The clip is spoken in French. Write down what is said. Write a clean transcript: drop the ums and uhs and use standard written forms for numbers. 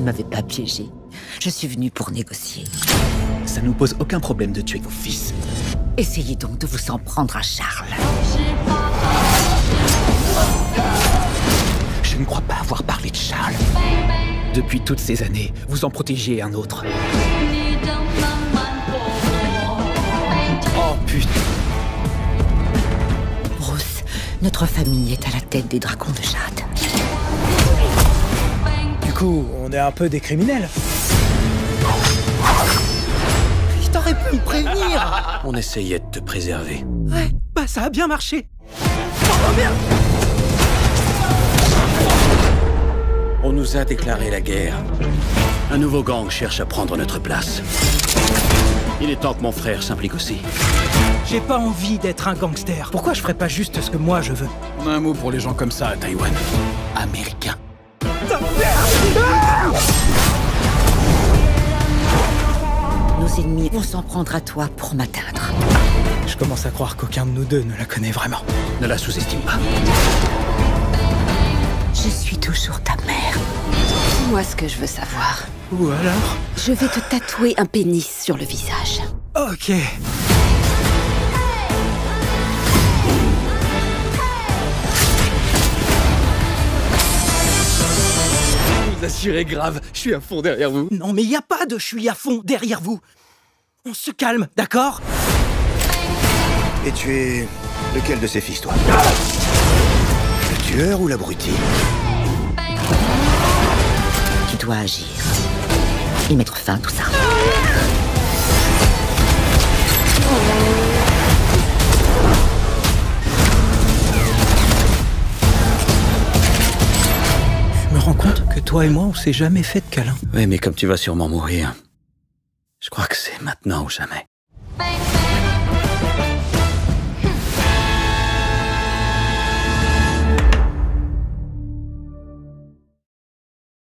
m'avez pas piégé. Je suis venue pour négocier. Ça nous pose aucun problème de tuer vos fils. Essayez donc de vous en prendre à Charles. Je ne crois pas avoir parlé de Charles. Depuis toutes ces années, vous en protégez un autre. Oh putain. Bruce, notre famille est à la tête des dragons de Jade. Du coup, on est un peu des criminels. T'aurais pu me prévenir. On essayait de te préserver. Ouais, bah ça a bien marché. Oh merde. On nous a déclaré la guerre. Un nouveau gang cherche à prendre notre place. Il est temps que mon frère s'implique aussi. J'ai pas envie d'être un gangster. Pourquoi je ferais pas juste ce que moi je veux? On a un mot pour les gens comme ça à Taïwan. Américain. Nos ennemis vont s'en prendre à toi pour m'atteindre. Je commence à croire qu'aucun de nous deux ne la connaît vraiment. Ne la sous-estime pas. Je suis toujours ta mère. Dis-moi ce que je veux savoir. Ou alors? Je vais te tatouer un pénis sur le visage. Ok. Vous assurez grave, je suis à fond derrière vous. Non mais y a pas de je suis à fond derrière vous. On se calme, d'accord? Et tu es lequel de ces fils, toi? Le tueur ou l'abruti? Tu dois agir. Et mettre fin à tout ça. Je me rends compte que toi et moi, on s'est jamais fait de câlin. Oui, mais comme tu vas sûrement mourir, je crois que c'est maintenant ou jamais.